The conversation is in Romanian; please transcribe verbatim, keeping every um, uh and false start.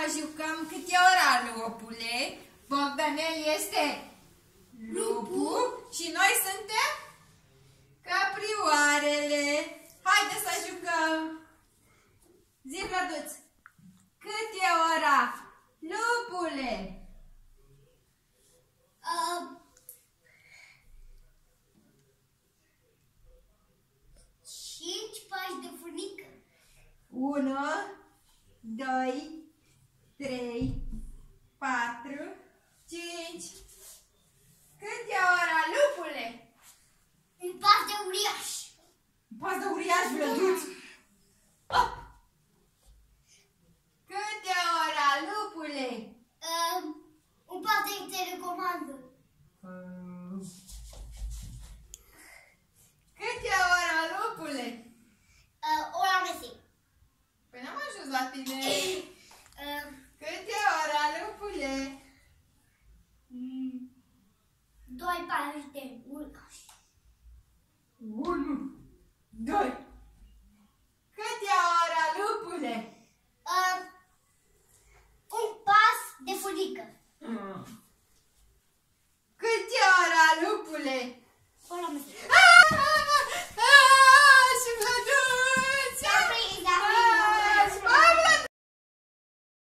jucăm câte ora, lupule? Bogdanel este lupul și noi suntem căprioarele. Haide să jucăm. Zi, Vlăduț, cât e ora, lupule? Uh, cinci pași de furnică. Unu, doi, trei, patru, cinci. Cât e ora, lupule? Un pas de uriaș. Un pas de uriaș, Vlăduț. Oh! Cât e ora, lupule? Uh, un pas de telecomandă. Um. Cât e ora, lupule? Uh, ora mesei. Păi n-am ajuns la tine. Uh, Cât e ora, lupule? mm, doi pași de uriaș. Unu, doi. Cât e ora, lupule? Uh, un pas de furnică. Mm.